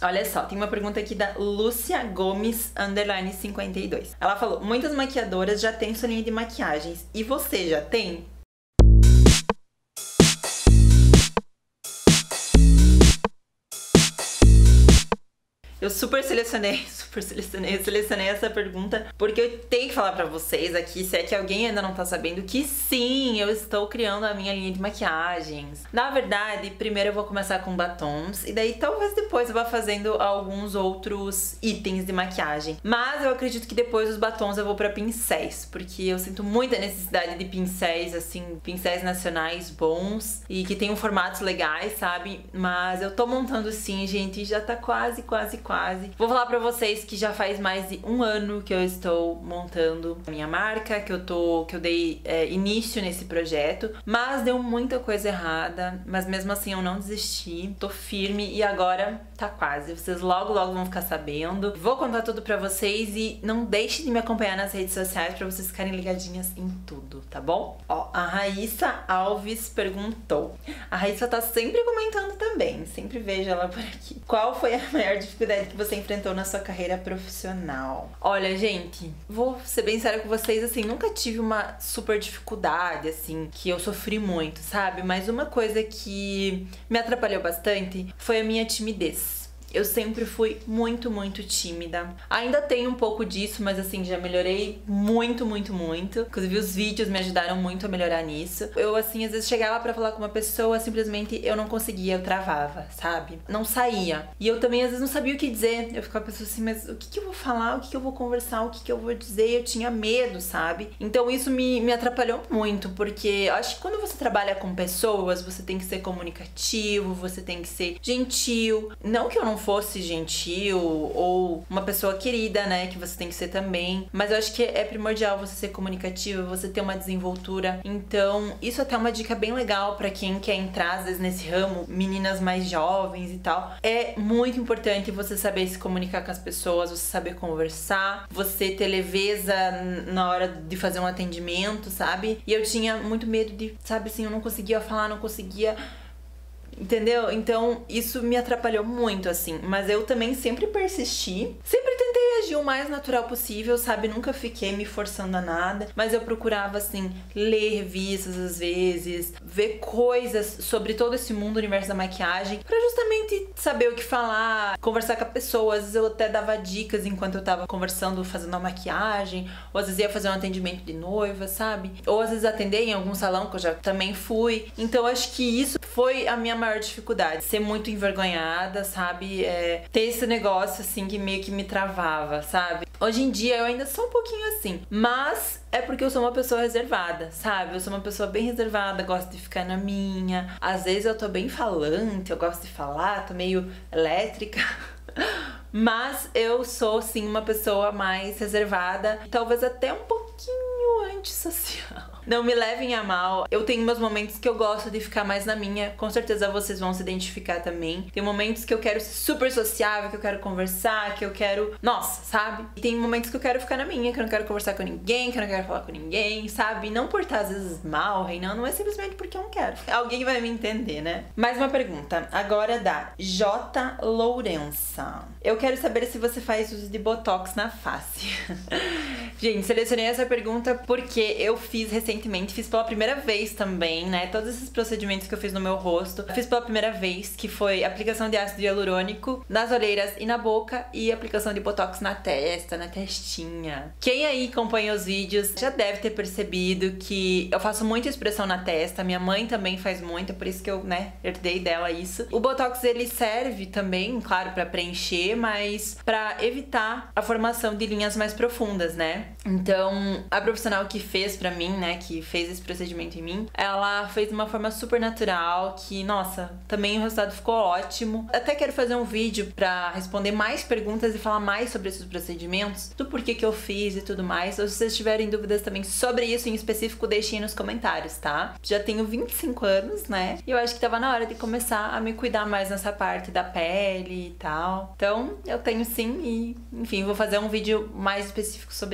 Olha só, tem uma pergunta aqui da Lúcia Gomes, _ 52. Ela falou, muitas maquiadoras já têm sua linha de maquiagens. E você já tem? Eu selecionei essa pergunta porque eu tenho que falar pra vocês aqui, se é que alguém ainda não tá sabendo, que sim, eu estou criando a minha linha de maquiagens. Na verdade, primeiro eu vou começar com batons e daí talvez depois eu vá fazendo alguns outros itens de maquiagem. Mas eu acredito que depois dos batons eu vou pra pincéis, porque eu sinto muita necessidade de pincéis, assim, pincéis nacionais bons e que tenham formatos legais, sabe? Mas eu tô montando sim, gente, e já tá quase. Vou falar pra vocês que já faz mais de 1 ano que eu estou montando a minha marca, que eu dei início nesse projeto, mas deu muita coisa errada, mas mesmo assim eu não desisti, tô firme e agora tá quase. Vocês logo vão ficar sabendo. Vou contar tudo pra vocês e não deixem de me acompanhar nas redes sociais pra vocês ficarem ligadinhas em tudo, tá bom? Ó, a Raíssa Alves perguntou. A Raíssa tá sempre comentando também, sempre vejo ela por aqui. Qual foi a maior dificuldade que você enfrentou na sua carreira profissional? Olha, gente, vou ser bem séria com vocês, assim, nunca tive uma super dificuldade, assim, que eu sofri muito, sabe? Mas uma coisa que me atrapalhou bastante foi a minha timidez. Eu sempre fui muito tímida. Ainda tenho um pouco disso, mas assim, já melhorei muito. Inclusive os vídeos me ajudaram muito a melhorar nisso. Eu, assim, às vezes chegava pra falar com uma pessoa, simplesmente eu não conseguia, eu travava, sabe? Não saía. E eu também, às vezes, não sabia o que dizer. Eu ficava pensando assim, mas o que eu vou falar? O que eu vou conversar? O que eu vou dizer? Eu tinha medo, sabe? Então isso me atrapalhou muito, porque eu acho que quando você trabalha com pessoas, você tem que ser comunicativo, você tem que ser gentil. Não que eu não fosse gentil ou uma pessoa querida, né, que você tem que ser também, mas eu acho que é primordial você ser comunicativo, você ter uma desenvoltura. Então isso até é uma dica bem legal pra quem quer entrar às vezes nesse ramo, meninas mais jovens e tal. É muito importante você saber se comunicar com as pessoas, você saber conversar, você ter leveza na hora de fazer um atendimento, sabe? E eu tinha muito medo de, sabe assim, eu não conseguia falar, não conseguia... Entendeu? Então isso me atrapalhou muito, assim. Mas eu também sempre persisti. Sempre tentei agir o mais natural possível, sabe? Nunca fiquei me forçando a nada. Mas eu procurava, assim, ler revistas às vezes, ver coisas sobre todo esse mundo, universo da maquiagem, pra justamente saber o que falar, conversar com a pessoa. Às vezes eu até dava dicas enquanto eu tava conversando, fazendo a maquiagem. Ou às vezes ia fazer um atendimento de noiva, sabe? Ou às vezes atender em algum salão, que eu já também fui. Então acho que isso foi a minha maior dificuldade, ser muito envergonhada, sabe? Ter esse negócio assim que meio que me travava, sabe? Hoje em dia eu ainda sou um pouquinho assim, mas é porque eu sou uma pessoa reservada, sabe? Eu sou uma pessoa bem reservada, gosto de ficar na minha. Às vezes eu tô bem falante, eu gosto de falar, tô meio elétrica. Mas eu sou sim uma pessoa mais reservada, talvez até um pouquinho antissocial. Não me levem a mal, eu tenho meus momentos que eu gosto de ficar mais na minha, com certeza vocês vão se identificar também. Tem momentos que eu quero ser super sociável, que eu quero conversar, que eu quero... Nossa, sabe? E tem momentos que eu quero ficar na minha, que eu não quero conversar com ninguém, que eu não quero falar com ninguém, sabe? Não por estar às vezes mal, reinando, não é simplesmente porque eu não quero. Alguém vai me entender, né? Mais uma pergunta, agora da J. Lourença. Eu quero saber se você faz uso de Botox na face. Gente, selecionei essa pergunta porque eu fiz recentemente, fiz pela primeira vez também, né? Todos esses procedimentos que eu fiz no meu rosto, fiz pela primeira vez, que foi aplicação de ácido hialurônico nas olheiras e na boca e aplicação de Botox na testa, na testinha. Quem aí acompanha os vídeos já deve ter percebido que eu faço muita expressão na testa, minha mãe também faz muito, por isso que eu, né, herdei dela isso. O Botox, ele serve também, claro, pra preencher, mas pra evitar a formação de linhas mais profundas, né? Então, a profissional que fez pra mim, né, que fez esse procedimento em mim, ela fez de uma forma super natural, que, nossa, também o resultado ficou ótimo. Até quero fazer um vídeo pra responder mais perguntas e falar mais sobre esses procedimentos, do porquê que eu fiz e tudo mais. Ou se vocês tiverem dúvidas também sobre isso em específico, deixem aí nos comentários, tá? Já tenho 25 anos, né, e eu acho que tava na hora de começar a me cuidar mais nessa parte da pele e tal. Então, eu tenho sim e, enfim, vou fazer um vídeo mais específico sobre isso.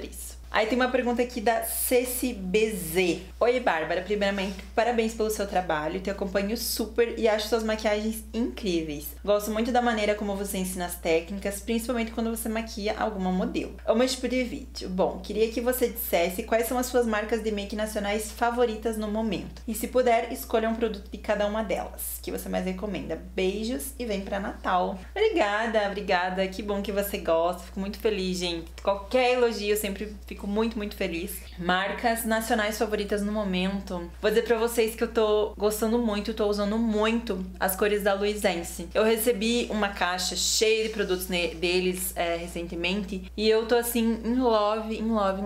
Aí tem uma pergunta aqui da Ceci BZ. Oi, Bárbara. Primeiramente, parabéns pelo seu trabalho. Te acompanho super e acho suas maquiagens incríveis. Gosto muito da maneira como você ensina as técnicas, principalmente quando você maquia alguma modelo. Amo esse tipo de vídeo. Bom, queria que você dissesse quais são as suas marcas de make nacionais favoritas no momento. E se puder, escolha um produto de cada uma delas, que você mais recomenda. Beijos e vem pra Natal. Obrigada. Que bom que você gosta. Fico muito feliz, gente. Qualquer elogio, eu sempre fico muito feliz. Marcas nacionais favoritas no momento. Vou dizer pra vocês que eu tô gostando muito, tô usando muito as cores da Luisense. Eu recebi uma caixa cheia de produtos deles recentemente e eu tô assim em love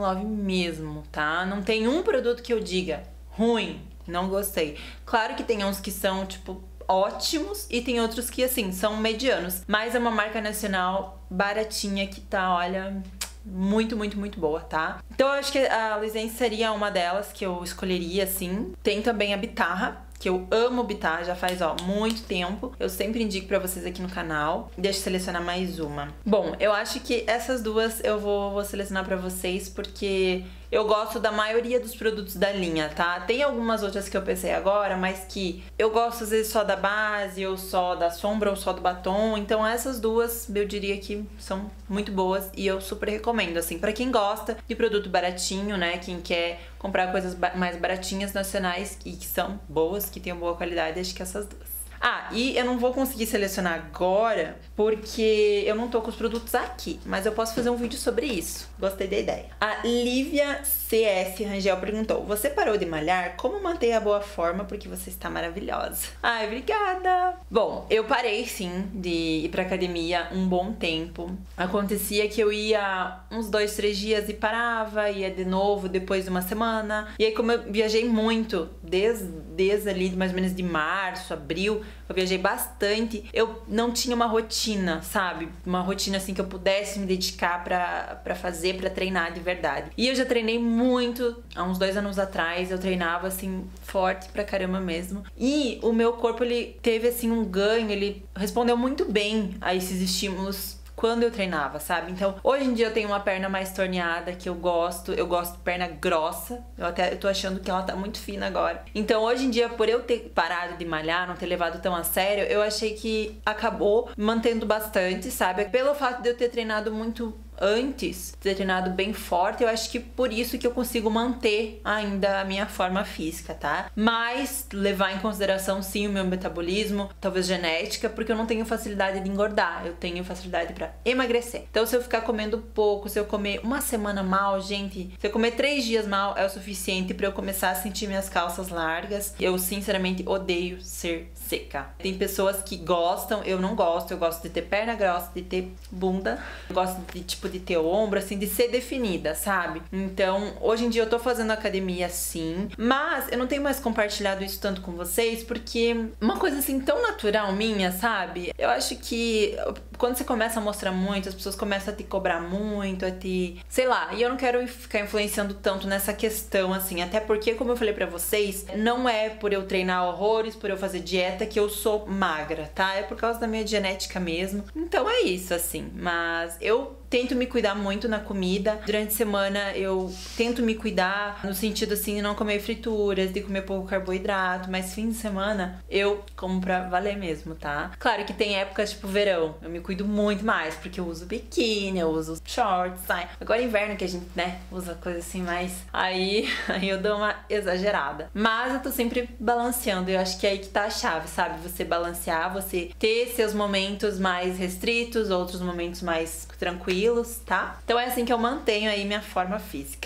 mesmo, tá? Não tem um produto que eu diga ruim, não gostei. Claro que tem uns que são, tipo, ótimos e tem outros que, assim, são medianos. Mas é uma marca nacional baratinha que tá, olha, muito boa, tá? Então eu acho que a Luisense seria uma delas que eu escolheria, assim. Tem também a Bitarra, que eu amo Bitarra, já faz, ó, muito tempo. Eu sempre indico pra vocês aqui no canal. Deixa eu selecionar mais uma. Bom, eu acho que essas duas eu vou selecionar pra vocês porque eu gosto da maioria dos produtos da linha, tá? Tem algumas outras que eu pensei agora, mas que eu gosto às vezes só da base, ou só da sombra, ou só do batom. Então essas duas eu diria que são muito boas e eu super recomendo, assim, pra quem gosta de produto baratinho, né? Quem quer comprar coisas mais baratinhas, nacionais e que são boas, que tenham boa qualidade, acho que essas duas. Ah, e eu não vou conseguir selecionar agora porque eu não tô com os produtos aqui, mas eu posso fazer um vídeo sobre isso. Gostei da ideia. A Lívia CS Rangel perguntou: você parou de malhar? Como manter a boa forma? Porque você está maravilhosa. Ai, obrigada! Bom, eu parei sim de ir pra academia um bom tempo. Acontecia que eu ia uns 2, 3 dias e parava, ia de novo depois de uma semana. E aí, como eu viajei muito, desde ali mais ou menos de março, abril, eu viajei bastante, eu não tinha uma rotina, sabe? Uma rotina assim que eu pudesse me dedicar pra fazer, pra treinar de verdade. E eu já treinei muito, há uns 2 anos atrás, eu treinava assim, forte pra caramba mesmo. E o meu corpo, ele teve assim um ganho, ele respondeu muito bem a esses estímulos quando eu treinava, sabe? Então, hoje em dia eu tenho uma perna mais torneada, que eu gosto de perna grossa. Eu tô achando que ela tá muito fina agora. Então, hoje em dia, por eu ter parado de malhar, não ter levado tão a sério, eu achei que acabou mantendo bastante, sabe? Pelo fato de eu ter treinado muito antes, ter treinado bem forte, eu acho que por isso que eu consigo manter ainda a minha forma física, tá? Mas levar em consideração sim o meu metabolismo, talvez genética, porque eu não tenho facilidade de engordar, eu tenho facilidade pra emagrecer. Então se eu ficar comendo pouco, se eu comer uma semana mal, gente, se eu comer 3 dias mal é o suficiente pra eu começar a sentir minhas calças largas. Eu sinceramente odeio ser seca. Tem pessoas que gostam, eu não gosto, eu gosto de ter perna grossa, de ter bunda, eu gosto de tipo de ter ombro, assim, de ser definida, sabe? Então, hoje em dia eu tô fazendo academia sim, mas eu não tenho mais compartilhado isso tanto com vocês, porque uma coisa assim tão natural minha, sabe? Eu acho que quando você começa a mostrar muito, as pessoas começam a te cobrar muito, a te... sei lá, e eu não quero ficar influenciando tanto nessa questão, assim, até porque, como eu falei pra vocês, não é por eu treinar horrores, por eu fazer dieta que eu sou magra, tá? É por causa da minha genética mesmo. Então é isso, assim, mas eu tento me cuidar muito na comida. Durante a semana eu tento me cuidar no sentido assim de não comer frituras, de comer pouco carboidrato, mas fim de semana eu como pra valer mesmo, tá? Claro que tem épocas tipo verão, eu me cuido muito mais, porque eu uso biquíni, eu uso shorts, sai. Agora inverno que a gente, né, usa coisa assim mais, aí eu dou uma exagerada. Mas eu tô sempre balanceando, eu acho que é aí que tá a chave, sabe? Você balancear, você ter seus momentos mais restritos, outros momentos mais tranquilos, tá? Então é assim que eu mantenho aí minha forma física.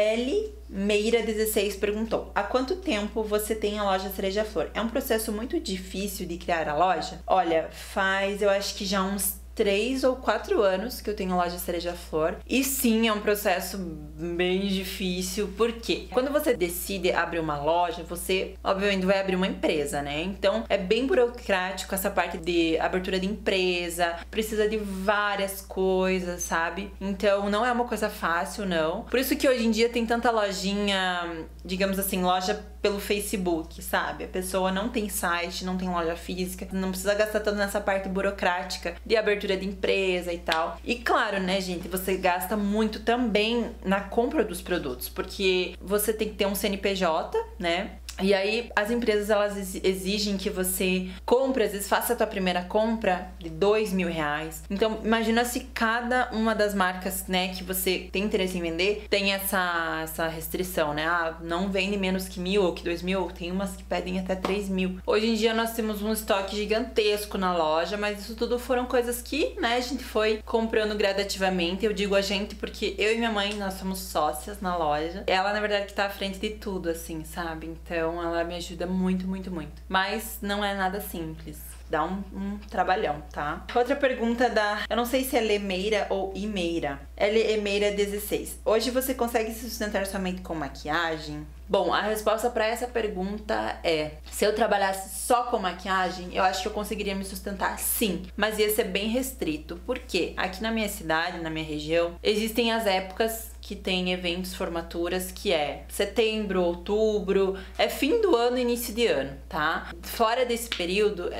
L Meira 16 perguntou: há quanto tempo você tem a loja Cereja Flor? É um processo muito difícil de criar a loja? Olha, faz eu acho que já uns 3 ou 4 anos que eu tenho a loja Cereja Flor. E sim, é um processo bem difícil, porque quando você decide abrir uma loja, você obviamente vai abrir uma empresa, né? Então é bem burocrático essa parte de abertura de empresa, precisa de várias coisas, sabe? Então não é uma coisa fácil, não. Por isso que hoje em dia tem tanta lojinha, digamos assim, loja pelo Facebook, sabe? A pessoa não tem site, não tem loja física, não precisa gastar tanto nessa parte burocrática de abertura cultura de empresa e tal. E claro, né, gente, você gasta muito também na compra dos produtos, porque você tem que ter um CNPJ, né? E aí as empresas, elas exigem que você compre, às vezes faça a tua primeira compra de R$2.000. Então imagina se cada uma das marcas, né, que você tem interesse em vender tem essa restrição, né? Ah, não vende menos que 1.000 ou que 2.000. Tem umas que pedem até 3.000. Hoje em dia nós temos um estoque gigantesco na loja, mas isso tudo foram coisas que, né, a gente foi comprando gradativamente. Eu digo a gente porque eu e minha mãe, nós somos sócias na loja. Ela, na verdade, que tá à frente de tudo, assim, sabe? Então ela me ajuda muito, muito, muito. Mas não é nada simples. Dá um trabalhão, tá? Outra pergunta eu não sei se é Lemeira ou Imeira. Lemeira 16. Hoje você consegue se sustentar somente com maquiagem? Bom, a resposta para essa pergunta é: se eu trabalhasse só com maquiagem, eu acho que eu conseguiria me sustentar, sim, mas ia ser bem restrito. Por quê? Aqui na minha cidade, na minha região, existem as épocas que tem eventos, formaturas, que é setembro, outubro, é fim do ano, início de ano, tá? Fora desse período,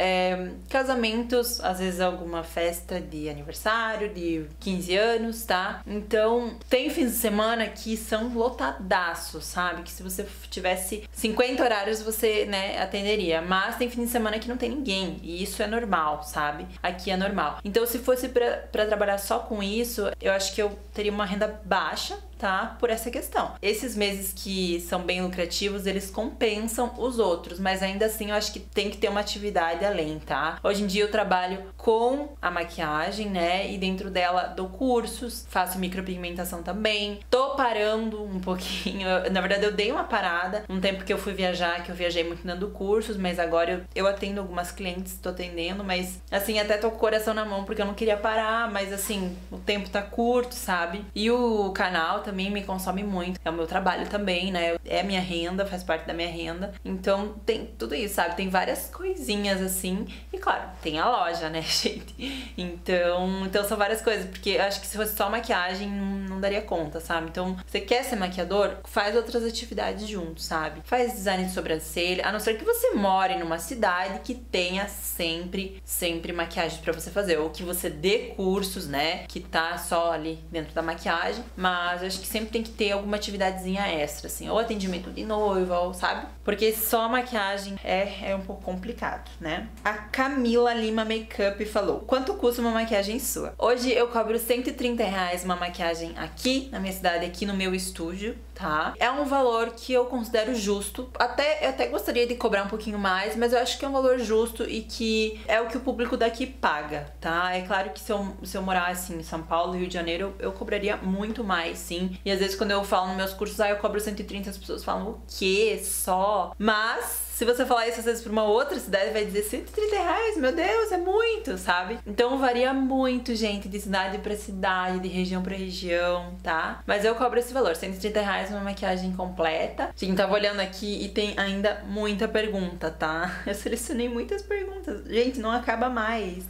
casamentos, às vezes alguma festa de aniversário, de 15 anos, tá? Então, tem fins de semana que são lotadaços, sabe? Que se você tivesse 50 horários, você, né, atenderia. Mas tem fim de semana que não tem ninguém, e isso é normal, sabe? Aqui é normal. Então, se fosse pra trabalhar só com isso, eu acho que eu teria uma renda baixa, tá? Por essa questão. Esses meses que são bem lucrativos, eles compensam os outros, mas ainda assim eu acho que tem que ter uma atividade além, tá? Hoje em dia eu trabalho com a maquiagem, né? E dentro dela dou cursos, faço micropigmentação também. Tô parando um pouquinho. Na verdade, eu dei uma parada um tempo que eu fui viajar, que eu viajei muito dando cursos, mas agora eu atendo algumas clientes, tô atendendo, mas assim, até tô com o coração na mão porque eu não queria parar, mas assim, o tempo tá curto, sabe? E o canal também me consome muito. É o meu trabalho também, né? É a minha renda, faz parte da minha renda. Então tem tudo isso, sabe? Tem várias coisinhas assim. E claro, tem a loja, né, gente? Então são várias coisas. Porque eu acho que se fosse só maquiagem, não daria conta, sabe? Então, você quer ser maquiador? Faz outras atividades junto, sabe? Faz design de sobrancelha. A não ser que você more numa cidade que tenha sempre maquiagem pra você fazer. Ou que você dê cursos, né? Que tá só ali dentro da maquiagem. Mas eu acho que sempre tem que ter alguma atividadezinha extra, assim, ou atendimento de noiva, ou sabe? Porque só maquiagem é um pouco complicado, né? A Camila Lima Makeup falou: quanto custa uma maquiagem sua? Hoje eu cobro R$130 uma maquiagem aqui na minha cidade, aqui no meu estúdio, tá? É um valor que eu considero justo. Eu até gostaria de cobrar um pouquinho mais, mas eu acho que é um valor justo e que é o que o público daqui paga, tá? É claro que se eu morar assim em São Paulo, Rio de Janeiro, eu cobraria muito mais, sim. E às vezes quando eu falo nos meus cursos, eu cobro 130, as pessoas falam: o quê? Só? Mas se você falar isso às vezes pra uma outra cidade, vai dizer R$130, meu Deus, é muito, sabe? Então varia muito, gente, de cidade pra cidade, de região pra região, tá? Mas eu cobro esse valor, R$130 uma maquiagem completa. Gente, tava olhando aqui e tem ainda muita pergunta, tá? Eu selecionei muitas perguntas. Gente, não acaba mais,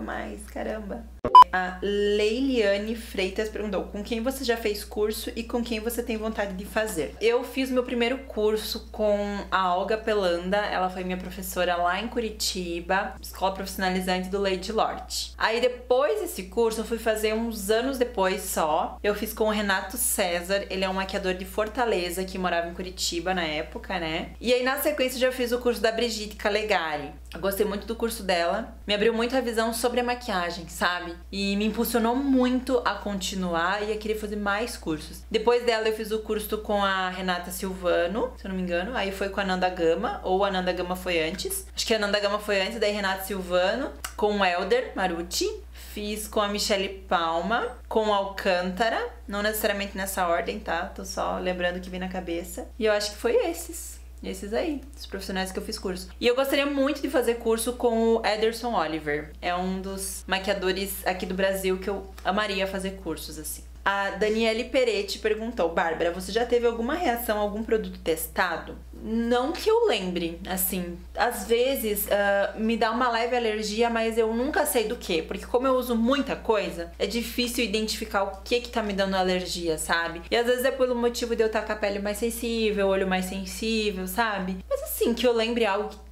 caramba. A Leiliane Freitas perguntou: com quem você já fez curso e com quem você tem vontade de fazer? Eu fiz meu primeiro curso com a Olga Pelanda, ela foi minha professora lá em Curitiba, escola profissionalizante do Lady Lorde. Aí depois desse curso, eu fui fazer uns anos depois só, eu fiz com o Renato César, ele é um maquiador de Fortaleza, que morava em Curitiba na época, né? E aí na sequência eu já fiz o curso da Brigitte Calegari. Eu gostei muito do curso dela, me abriu muito a visão sobre a maquiagem, sabe? E me impulsionou muito a continuar e a querer fazer mais cursos. Depois dela eu fiz o curso com a Renata Silvano, se eu não me engano. Aí foi com a Nanda Gama, ou a Nanda Gama foi antes. Acho que a Nanda Gama foi antes, daí Renata Silvano, com o Helder Marucci. Fiz com a Michele Palma, com o Alcântara, não necessariamente nessa ordem, tá? Tô só lembrando que vem na cabeça. E eu acho que foi esses aí, os profissionais que eu fiz curso. E eu gostaria muito de fazer curso com o Ederson Oliver. É um dos maquiadores aqui do Brasil que eu amaria fazer cursos, assim. A Daniele Peretti perguntou: Bárbara, você já teve alguma reação a algum produto testado? Não que eu lembre, assim, às vezes me dá uma leve alergia, mas eu nunca sei do que, porque como eu uso muita coisa, é difícil identificar o que tá me dando alergia, sabe? E às vezes é pelo motivo de eu estar com a pele mais sensível, olho mais sensível, sabe? Mas assim, que eu lembre algo que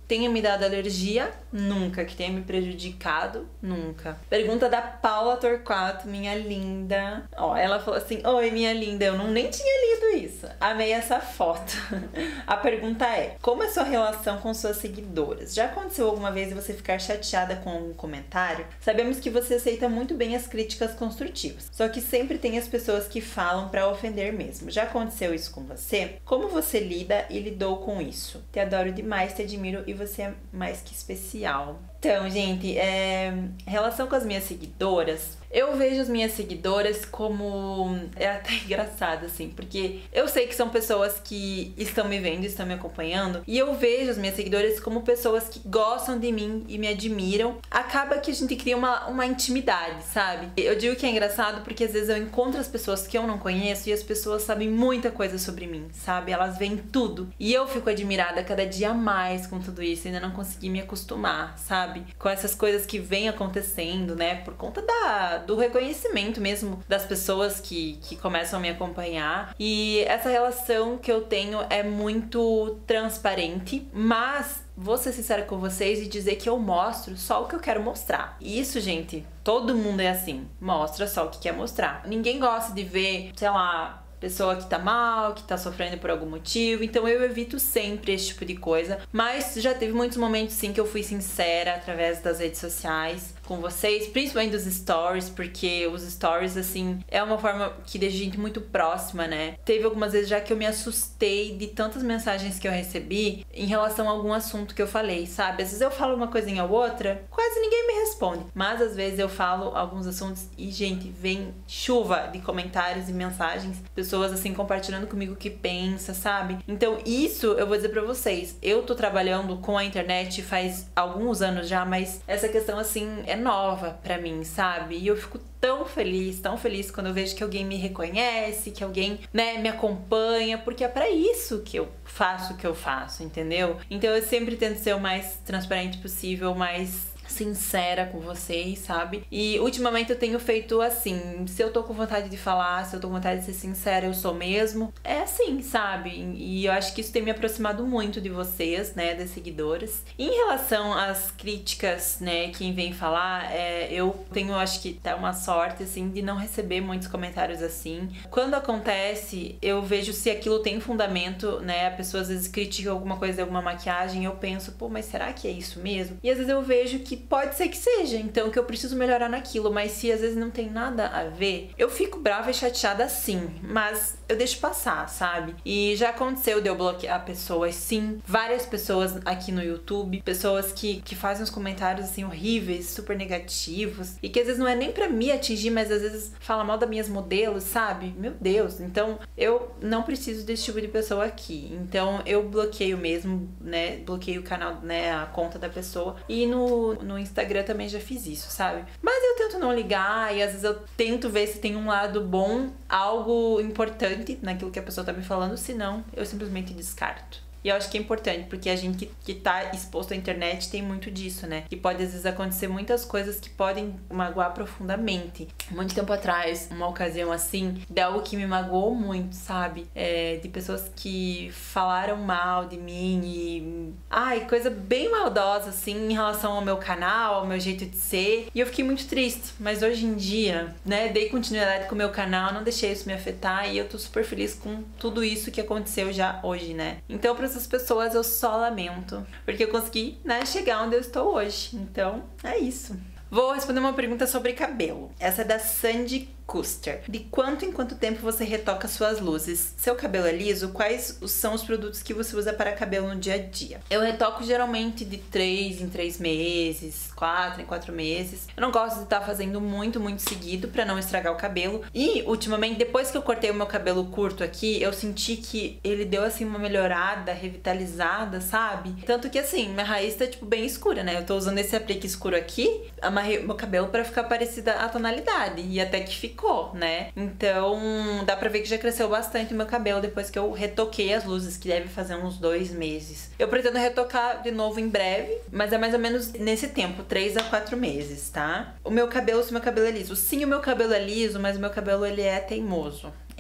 tenha me dado alergia? Nunca. Que tenha me prejudicado? Nunca. Pergunta da Paula Torquato, minha linda. Ó, ela falou assim: oi, minha linda, eu nem tinha lido isso. Amei essa foto. A pergunta é: como é sua relação com suas seguidoras? Já aconteceu alguma vez você ficar chateada com algum comentário? Sabemos que você aceita muito bem as críticas construtivas, só que sempre tem as pessoas que falam pra ofender mesmo. Já aconteceu isso com você? Como você lida e lidou com isso? Te adoro demais, te admiro e você é mais que especial. Então, gente, relação com as minhas seguidoras, eu vejo as minhas seguidoras como... É até engraçado, assim, porque eu sei que são pessoas que estão me vendo, estão me acompanhando, e eu vejo as minhas seguidoras como pessoas que gostam de mim e me admiram. Acaba que a gente cria uma intimidade, sabe? Eu digo que é engraçado porque às vezes eu encontro as pessoas que eu não conheço e as pessoas sabem muita coisa sobre mim, sabe? Elas veem tudo. E eu fico admirada cada dia mais com tudo isso, ainda não consegui me acostumar, sabe? Com essas coisas que vêm acontecendo, né? Por conta do reconhecimento mesmo das pessoas que começam a me acompanhar. E essa relação que eu tenho é muito transparente, mas vou ser sincera com vocês e dizer que eu mostro só o que eu quero mostrar. E isso, gente, todo mundo é assim. Mostra só o que quer mostrar. Ninguém gosta de ver, sei lá, pessoa que tá mal, que tá sofrendo por algum motivo, então eu evito sempre esse tipo de coisa, mas já teve muitos momentos sim que eu fui sincera através das redes sociais com vocês, principalmente dos stories, porque os stories, assim, é uma forma que deixa a gente muito próxima, né? Teve algumas vezes já que eu me assustei de tantas mensagens que eu recebi em relação a algum assunto que eu falei, sabe? Às vezes eu falo uma coisinha ou outra, quase ninguém me responde, mas às vezes eu falo alguns assuntos e, gente, vem chuva de comentários e mensagens, pessoas assim compartilhando comigo o que pensa, sabe? Então isso eu vou dizer pra vocês, eu tô trabalhando com a internet faz alguns anos já, mas essa questão assim é nova pra mim, sabe? E eu fico tão feliz quando eu vejo que alguém me reconhece, que alguém, né, me acompanha, porque é pra isso que eu faço o que eu faço, entendeu? Então eu sempre tento ser o mais transparente possível, mais sincera com vocês, sabe? E ultimamente eu tenho feito assim, se eu tô com vontade de falar, se eu tô com vontade de ser sincera, eu sou mesmo. É assim, sabe? E eu acho que isso tem me aproximado muito de vocês, né, das seguidoras. Em relação às críticas, né, quem vem falar, eu tenho, acho que tá uma sorte, assim, de não receber muitos comentários assim. Quando acontece, eu vejo se aquilo tem fundamento, né, a pessoa às vezes critica alguma coisa, alguma maquiagem, eu penso, pô, mas será que é isso mesmo? E às vezes eu vejo que pode ser que seja, então que eu preciso melhorar naquilo, mas se às vezes não tem nada a ver, eu fico brava e chateada sim, mas eu deixo passar, sabe? E já aconteceu de eu bloquear pessoas, sim, várias pessoas aqui no YouTube, pessoas que fazem uns comentários assim horríveis, super negativos, e que às vezes não é nem pra me atingir, mas às vezes fala mal das minhas modelos, sabe? Meu Deus, então eu não preciso desse tipo de pessoa aqui, então eu bloqueio mesmo, né? Bloqueio o canal, né? A conta da pessoa, e no Instagram também já fiz isso, sabe? Mas eu tento não ligar e às vezes eu tento ver se tem um lado bom, algo importante naquilo que a pessoa tá me falando, senão eu simplesmente descarto. E eu acho que é importante, porque a gente que tá exposto à internet tem muito disso, né? Que pode às vezes acontecer muitas coisas que podem magoar profundamente. Muito tempo atrás, uma ocasião assim, de algo que me magoou muito, sabe? De pessoas que falaram mal de mim e... Ai, coisa bem maldosa, assim, em relação ao meu canal, ao meu jeito de ser. E eu fiquei muito triste. Mas hoje em dia, né, dei continuidade com o meu canal, não deixei isso me afetar e eu tô super feliz com tudo isso que aconteceu já hoje, né? Então, pra essas pessoas eu só lamento, porque eu consegui, né, chegar onde eu estou hoje. Então, é isso. Vou responder uma pergunta sobre cabelo. Essa é da Sandy Custer. De quanto em quanto tempo você retoca suas luzes? Seu cabelo é liso? Quais são os produtos que você usa para cabelo no dia a dia? Eu retoco geralmente de 3 em 3 meses, 4 em 4 meses. Eu não gosto de estar fazendo muito seguido para não estragar o cabelo. E, ultimamente, depois que eu cortei o meu cabelo curto aqui, eu senti que ele deu, assim, uma melhorada, revitalizada, sabe? Tanto que, assim, minha raiz tá, tipo, bem escura, né? Eu tô usando esse aplique escuro aqui, amarrei meu cabelo para ficar parecida a tonalidade. E até que ficou, né? Então, dá pra ver que já cresceu bastante o meu cabelo depois que eu retoquei as luzes, que deve fazer uns 2 meses. Eu pretendo retocar de novo em breve, mas é mais ou menos nesse tempo, 3 a 4 meses, tá? O meu cabelo, se o meu cabelo é liso. Sim, o meu cabelo é liso, mas o meu cabelo, ele é teimoso.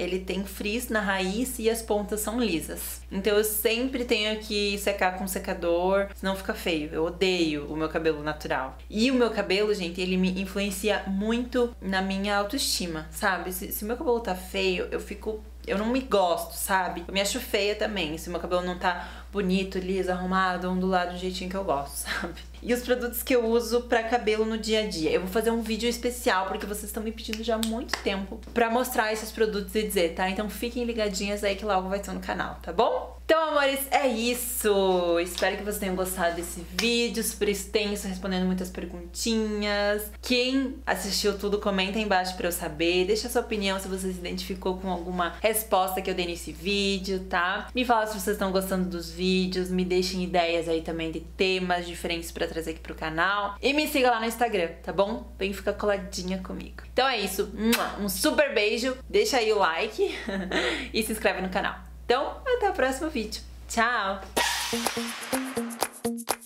ele tem frizz na raiz e as pontas são lisas. Então eu sempre tenho que secar com secador, senão fica feio. Eu odeio o meu cabelo natural. E o meu cabelo, gente, ele me influencia muito na minha autoestima, sabe? Se meu cabelo tá feio, eu não me gosto, sabe? Eu me acho feia também, se meu cabelo não tá bonito, liso, arrumado, ondulado do jeitinho que eu gosto, sabe? E os produtos que eu uso pra cabelo no dia a dia. Eu vou fazer um vídeo especial, porque vocês estão me pedindo já há muito tempo pra mostrar esses produtos e dizer, tá? Então fiquem ligadinhas aí que logo vai estar no canal, tá bom? Então, amores, é isso! Espero que vocês tenham gostado desse vídeo, super extenso, respondendo muitas perguntinhas. Quem assistiu tudo, comenta aí embaixo pra eu saber. Deixa a sua opinião se você se identificou com alguma resposta que eu dei nesse vídeo, tá? Me fala se vocês estão gostando dos vídeos, me deixem ideias aí também de temas diferentes pra trazer aqui pro canal. E me siga lá no Instagram, tá bom? Vem ficar coladinha comigo. Então é isso, um super beijo, deixa aí o like e se inscreve no canal. Então, até o próximo vídeo. Tchau!